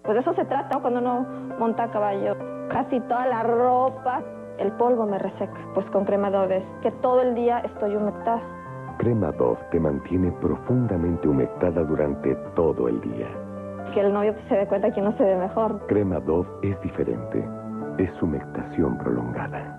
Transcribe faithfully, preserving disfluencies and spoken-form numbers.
Pues de eso se trata, ¿no? Cuando uno monta a caballo. Casi toda la ropa, el polvo me reseca. Pues con crema Dove es que todo el día estoy humectada. Crema Dove te mantiene profundamente humectada durante todo el día. Que el novio se dé cuenta que uno se ve mejor. Crema Dove es diferente. Es humectación prolongada.